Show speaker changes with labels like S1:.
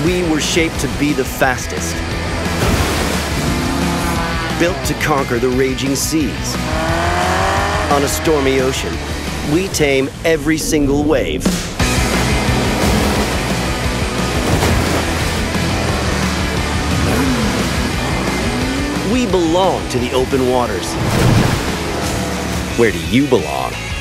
S1: We were shaped to be the fastest. Built to conquer the raging seas. On a stormy ocean, we tame every single wave. We belong to the open waters. Where do you belong?